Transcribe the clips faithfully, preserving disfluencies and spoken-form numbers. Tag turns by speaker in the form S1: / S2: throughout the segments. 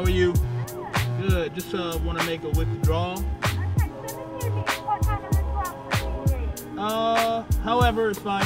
S1: how are you? Good. Just uh, want to make a withdrawal. Uh, however, it's fine.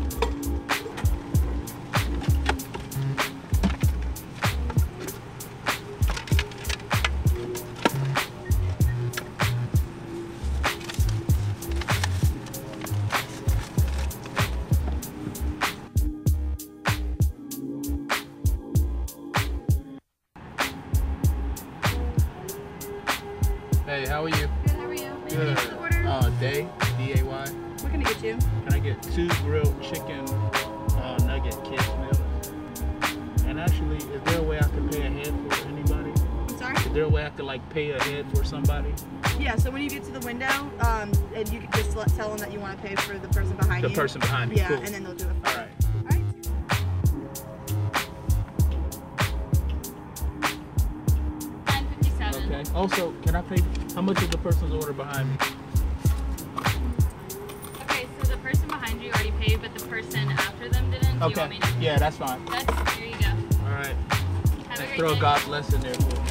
S1: Hey, how are you?
S2: Good, how are you?
S1: Good. Uh, Day, D A Y.
S2: What can I get you?
S1: Can I get two grilled chicken uh, nugget kids meals? And actually, is there a way I can pay ahead for anybody?
S2: I'm sorry?
S1: Is there a way I could like pay ahead for somebody?
S2: Yeah, so when you get to the window, um, and you can just let, tell them that you want to pay for the person behind
S1: The
S2: you.
S1: person behind me.
S2: Yeah,
S1: Cool.
S2: and then they'll do it for
S1: All
S2: you.
S1: right.
S2: Alright.
S3: nine fifty-seven.
S1: Okay. Also, can I pay? How much is the person's order behind me?
S3: Okay, so the person behind you already paid, but the person after them didn't. Do you
S1: Okay.
S3: want me to?
S1: Yeah, that's fine.
S3: That's, there you go.
S1: All right.
S3: Have a
S1: Let's
S3: great
S1: throw
S3: day.
S1: God bless in there for me.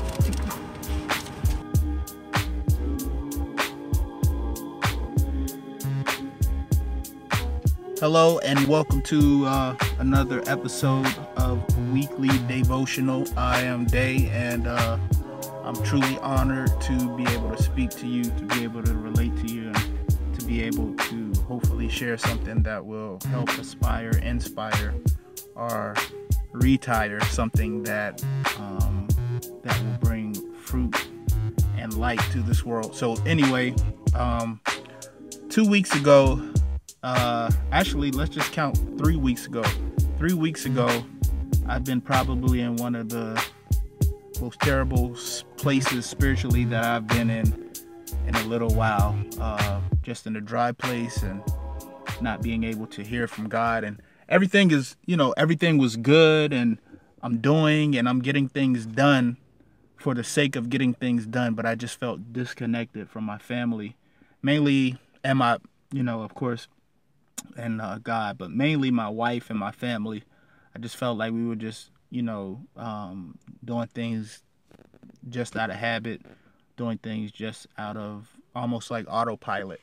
S1: Hello and welcome to uh, another episode of Weekly Devotional. I am Day, and uh, I'm truly honored to be able to speak to you, to be able to relate to you, and to be able to hopefully share something that will help aspire, inspire, or retire something that um, that will bring fruit and light to this world. So anyway, um, two weeks ago, uh, actually, let's just count three weeks ago. Three weeks ago, I've been probably in one of the most terrible places spiritually that I've been in in a little while. Uh, just in a dry place and not being able to hear from God. And everything is, you know, everything was good, and I'm doing and I'm getting things done for the sake of getting things done. But I just felt disconnected from my family, mainly, and my, you know, of course, and uh, God, but mainly my wife and my family. I just felt like we were just, you know, um, doing things just out of habit, doing things just out of almost like autopilot.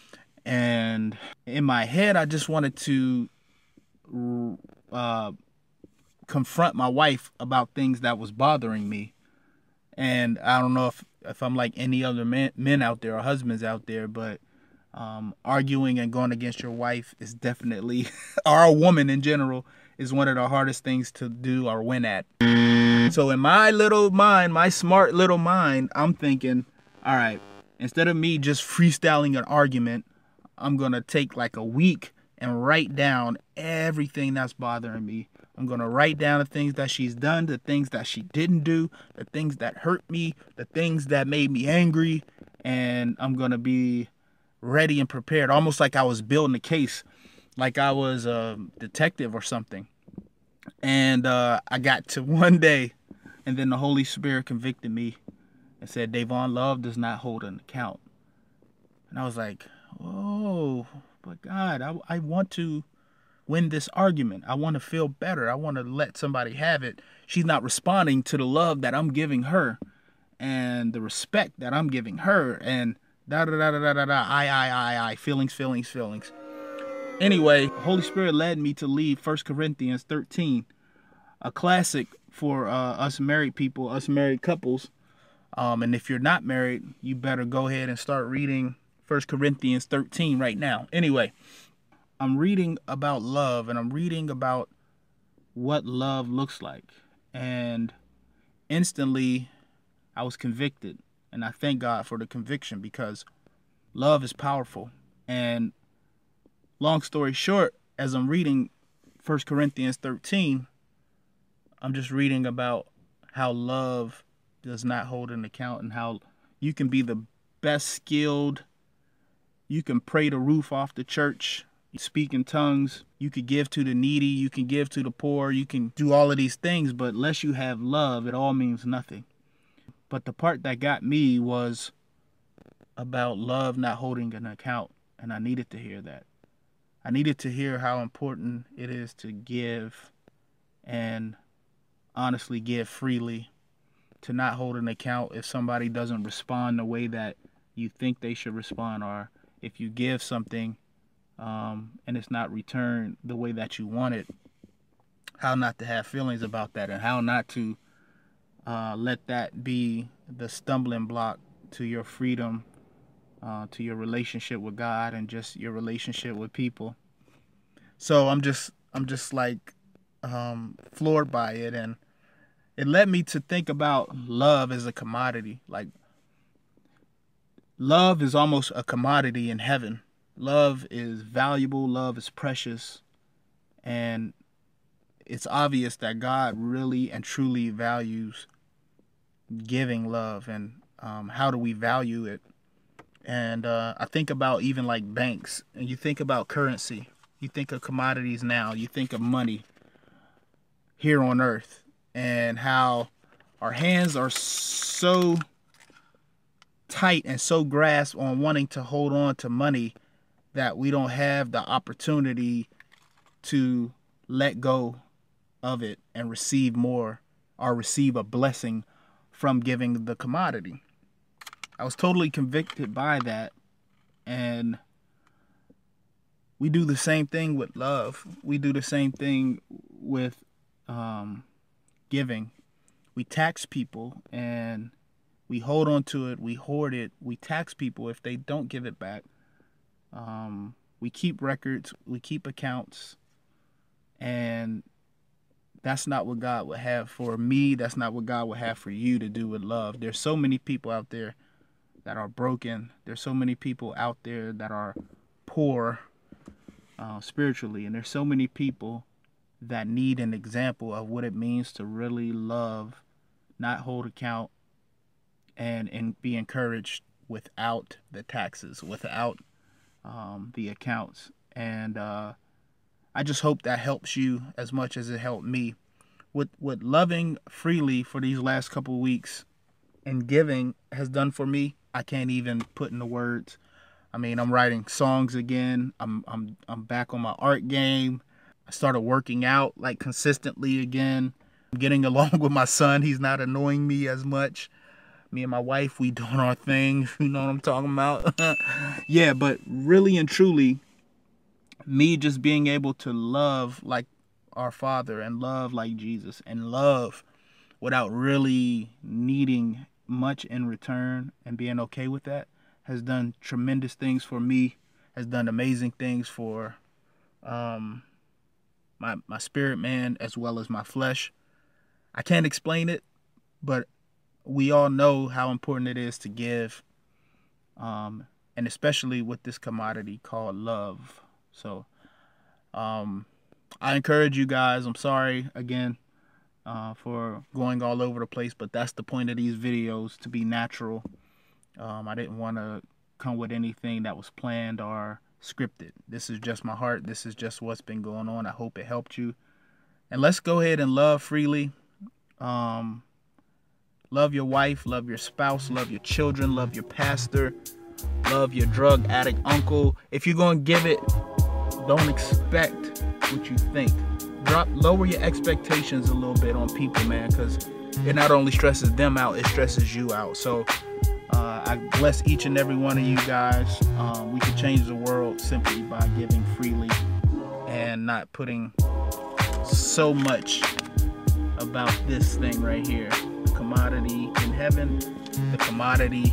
S1: And in my head, I just wanted to uh, confront my wife about things that was bothering me. And I don't know if, if I'm like any other men, men out there or husbands out there, but um, arguing and going against your wife is definitely, or a woman in general, is one of the hardest things to do or win at. So in my little mind, my smart little mind, I'm thinking, all right, instead of me just freestyling an argument, I'm going to take like a week and write down everything that's bothering me. I'm going to write down the things that she's done, the things that she didn't do, the things that hurt me, the things that made me angry, and I'm going to be ready and prepared, almost like I was building a case, like I was a detective or something. And uh, I got to one day, and then the Holy Spirit convicted me and said, Davon, love does not hold an account. And I was like, oh, but God, I, I want to win this argument. I want to feel better. I want to let somebody have it. She's not responding to the love that I'm giving her and the respect that I'm giving her, and da da da da da da da, I, I, I, I, feelings, feelings, feelings. Anyway, Holy Spirit led me to leave First Corinthians thirteen, a classic for uh, us married people, us married couples. Um, and if you're not married, you better go ahead and start reading First Corinthians thirteen right now. Anyway, I'm reading about love, and I'm reading about what love looks like. And instantly, I was convicted. And I thank God for the conviction, because love is powerful. And long story short, as I'm reading First Corinthians thirteen, I'm just reading about how love does not hold an account, and how you can be the best skilled. You can pray the roof off the church, speak in tongues. You can give to the needy. You can give to the poor. You can do all of these things, but unless you have love, it all means nothing. But the part that got me was about love not holding an account, and I needed to hear that. I needed to hear how important it is to give, and honestly give freely, to not hold an account if somebody doesn't respond the way that you think they should respond, or if you give something um, and it's not returned the way that you want it, how not to have feelings about that, and how not to uh, let that be the stumbling block to your freedom, uh, to your relationship with God, and just your relationship with people. So I'm just, I'm just like um, floored by it, and it led me to think about love as a commodity. Like, love is almost a commodity in heaven. Love is valuable. Love is precious. And it's obvious that God really and truly values giving love. And um, how do we value it? And uh, I think about even like banks. And you think about currency. You think of commodities now. You think of money here on earth. And how our hands are so tight and so grasped on wanting to hold on to money that we don't have the opportunity to let go of it and receive more, or receive a blessing from giving the commodity. I was totally convicted by that. And we do the same thing with love. We do the same thing with um, giving. We tax people and we hold on to it. We hoard it. We tax people if they don't give it back. Um, we keep records. We keep accounts. And that's not what God would have for me. That's not what God would have for you to do with love. There's so many people out there that are broken. There's so many people out there that are poor uh, spiritually. And there's so many people that need an example of what it means to really love, not hold account, and, and be encouraged without the taxes, without um, the accounts. And uh, I just hope that helps you as much as it helped me. What, what loving freely for these last couple of weeks and giving has done for me, I can't even put into words. I mean, I'm writing songs again. I'm, I'm, I'm back on my art game. I started working out like consistently again. I'm getting along with my son. He's not annoying me as much. Me and my wife, we doing our thing. You know what I'm talking about? Yeah, but really and truly, me just being able to love like our Father and love like Jesus and love without really needing much in return and being okay with that has done tremendous things for me, has done amazing things for um, my, my spirit man as well as my flesh. I can't explain it, but we all know how important it is to give, um, and especially with this commodity called love. So um, I encourage you guys. I'm sorry again uh, for going all over the place, but that's the point of these videos, to be natural. Um, I didn't want to come with anything that was planned or scripted. This is just my heart. This is just what's been going on. I hope it helped you. And let's go ahead and love freely. Um, love your wife, love your spouse, love your children, love your pastor, love your drug addict uncle. If you're going to give it, don't expect what you think. Drop, lower your expectations a little bit on people, man, because it not only stresses them out, it stresses you out. So uh, I bless each and every one of you guys. Um, we can change the world simply by giving freely and not putting so much about this thing right here. The commodity in heaven, the commodity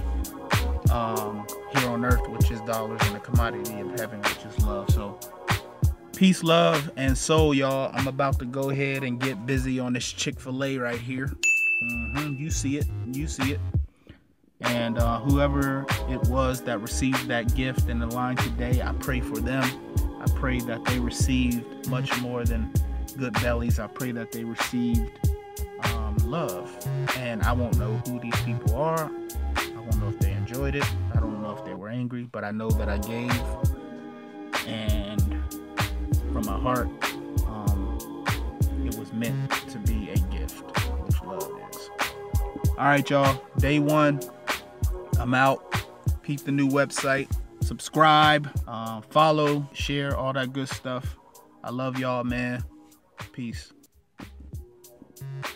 S1: um, here on earth, which is dollars, and the commodity in heaven, which is love. So peace, love, and soul, y'all. I'm about to go ahead and get busy on this Chick-fil-A right here. Mm-hmm. You see it. You see it. And uh, whoever it was that received that gift in the line today, I pray for them. I pray that they received much more than good bellies. I pray that they received um, love. And I won't know who these people are. I won't know if they enjoyed it. I don't know if they were angry, but I know that I gave. And from my heart, um, it was meant to be a gift, which love is. All right, y'all. Day one. I'm out. Peep the new website. Subscribe, uh, follow, share, all that good stuff. I love y'all, man. Peace.